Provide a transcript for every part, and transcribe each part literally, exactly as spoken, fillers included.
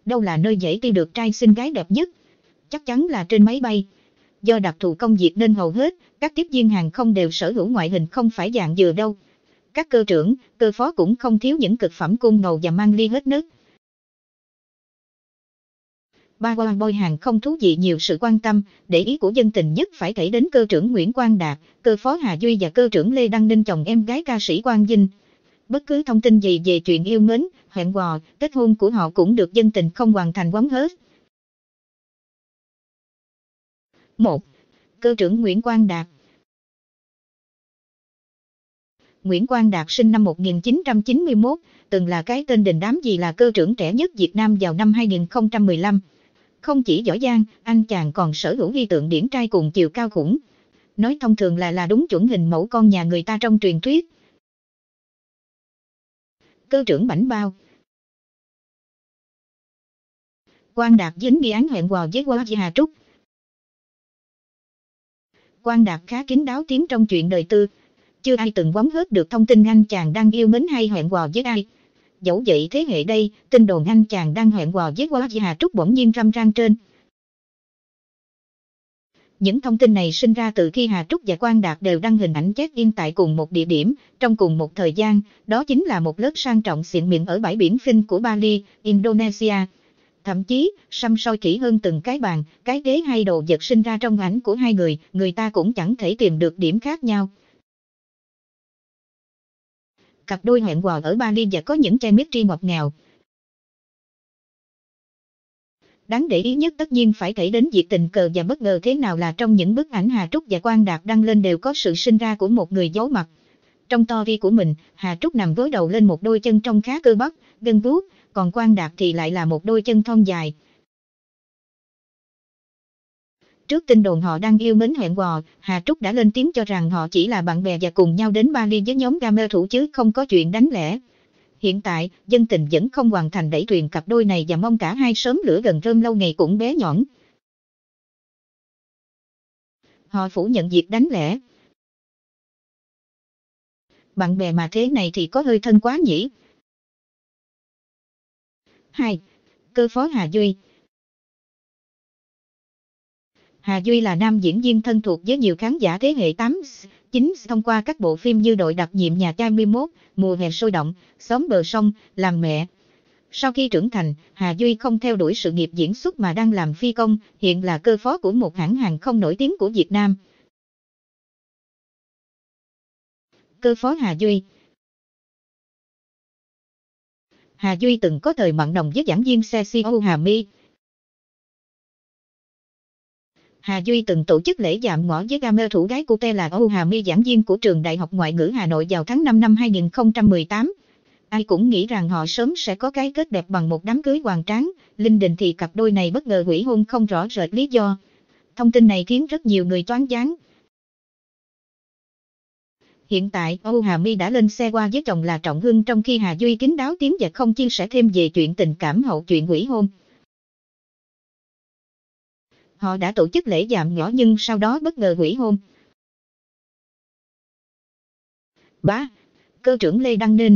Đâu là nơi dễ tìm được trai xinh gái đẹp nhất? Chắc chắn là trên máy bay. Do đặc thù công việc nên hầu hết, các tiếp viên hàng không đều sở hữu ngoại hình không phải dạng dừa đâu. Các cơ trưởng, cơ phó cũng không thiếu những cực phẩm cung ngầu và mang ly hết nấc. Ba Hoa Boy hàng không thú vị nhiều sự quan tâm, để ý của dân tình nhất phải kể đến cơ trưởng Nguyễn Quang Đạt, cơ phó Hà Duy và cơ trưởng Lê Đăng Ninh chồng em gái ca sĩ Quang Vinh. Bất cứ thông tin gì về chuyện yêu mến, hẹn hò, kết hôn của họ cũng được dân tình không hoàn thành quấn hết. một. Cơ trưởng Nguyễn Quang Đạt. Nguyễn Quang Đạt sinh năm một nghìn chín trăm chín mươi mốt, từng là cái tên đình đám vì là cơ trưởng trẻ nhất Việt Nam vào năm hai nghìn không trăm mười lăm. Không chỉ giỏi giang, anh chàng còn sở hữu hy tượng điển trai cùng chiều cao khủng. Nói thông thường là là đúng chuẩn hình mẫu con nhà người ta trong truyền thuyết. Cơ trưởng bảnh bao. Quang Đạt dính nghi án hẹn hò với Hoa Hà Trúc. Quang Đạt khá kín đáo tiếng trong chuyện đời tư. Chưa ai từng quấn hết được thông tin anh chàng đang yêu mến hay hẹn hò với ai. Dẫu vậy thế hệ đây, tin đồn anh chàng đang hẹn hò với Hoa Hà Trúc bỗng nhiên râm ran trên. Những thông tin này sinh ra từ khi Hà Trúc và Quang Đạt đều đăng hình ảnh check-in tại cùng một địa điểm, trong cùng một thời gian, đó chính là một lớp sang trọng xịn mịn ở bãi biển Vinh của Bali, Indonesia. Thậm chí, săm soi kỹ hơn từng cái bàn, cái ghế hay đồ vật sinh ra trong ảnh của hai người, người ta cũng chẳng thể tìm được điểm khác nhau. Cặp đôi hẹn hò ở Bali và có những chemistry ngọt ngào. Đáng để ý nhất tất nhiên phải kể đến việc tình cờ và bất ngờ thế nào là trong những bức ảnh Hà Trúc và Quang Đạt đăng lên đều có sự sinh ra của một người giấu mặt. Trong story của mình, Hà Trúc nằm gối đầu lên một đôi chân trông khá cơ bắp, gân guốc, còn Quang Đạt thì lại là một đôi chân thon dài. Trước tin đồn họ đang yêu mến hẹn hò, Hà Trúc đã lên tiếng cho rằng họ chỉ là bạn bè và cùng nhau đến Bali với nhóm gamer thủ chứ không có chuyện đánh lẻ. Hiện tại, dân tình vẫn không hoàn thành đẩy thuyền cặp đôi này và mong cả hai sớm lửa gần rơm lâu ngày cũng bé nhõn. Họ phủ nhận việc đánh lẻ. Bạn bè mà thế này thì có hơi thân quá nhỉ. hai. Cơ phó Hà Duy. Hà Duy là nam diễn viên thân thuộc với nhiều khán giả thế hệ tám, chín thông qua các bộ phim như Đội đặc nhiệm Nhà trai hai mốt, Mùa hè sôi động, Xóm bờ sông, Làm mẹ. Sau khi trưởng thành, Hà Duy không theo đuổi sự nghiệp diễn xuất mà đang làm phi công, hiện là cơ phó của một hãng hàng không nổi tiếng của Việt Nam. Cơ phó Hà Duy. Hà Duy từng có thời mặn nồng với giảng viên xe xê ô Hà My. Hà Duy từng tổ chức lễ dạm ngõ với gamer thủ gái của T là Âu Hà My, giảng viên của trường Đại học Ngoại ngữ Hà Nội vào tháng năm năm hai nghìn không trăm mười tám. Ai cũng nghĩ rằng họ sớm sẽ có cái kết đẹp bằng một đám cưới hoành tráng, linh đình thì cặp đôi này bất ngờ hủy hôn không rõ rệt lý do. Thông tin này khiến rất nhiều người choáng váng. Hiện tại, Âu Hà My đã lên xe qua với chồng là Trọng Hưng trong khi Hà Duy kín đáo tiếng và không chia sẻ thêm về chuyện tình cảm hậu chuyện hủy hôn. Họ đã tổ chức lễ dạm ngõ nhưng sau đó bất ngờ hủy hôn. ba. Cơ trưởng Lê Đăng Ninh.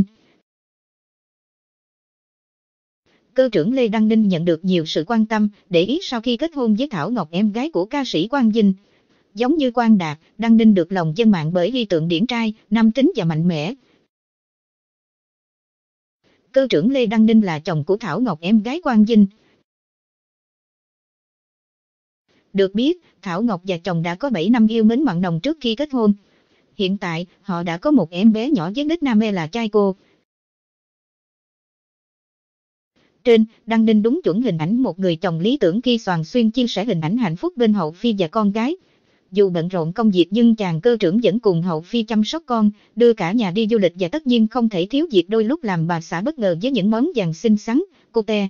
Cơ trưởng Lê Đăng Ninh nhận được nhiều sự quan tâm, để ý sau khi kết hôn với Thảo Ngọc, em gái của ca sĩ Quang Vinh. Giống như Quang Đạt, Đăng Ninh được lòng dân mạng bởi hy tượng điển trai, nam tính và mạnh mẽ. Cơ trưởng Lê Đăng Ninh là chồng của Thảo Ngọc, em gái Quang Vinh. Được biết, Thảo Ngọc và chồng đã có bảy năm yêu mến mặn nồng trước khi kết hôn. Hiện tại, họ đã có một em bé nhỏ với nickname là Trai Cô. Trên, Đăng Ninh đúng chuẩn hình ảnh một người chồng lý tưởng khi Soàn xuyên chia sẻ hình ảnh hạnh phúc bên hậu phi và con gái. Dù bận rộn công việc nhưng chàng cơ trưởng vẫn cùng hậu phi chăm sóc con, đưa cả nhà đi du lịch và tất nhiên không thể thiếu việc đôi lúc làm bà xã bất ngờ với những món vàng xinh xắn, cute.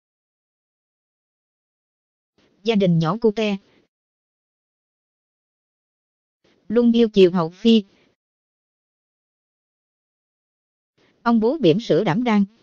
Gia đình nhỏ cute. Luôn yêu chiều hậu phi. Ông bố bỉm sữa đảm đang.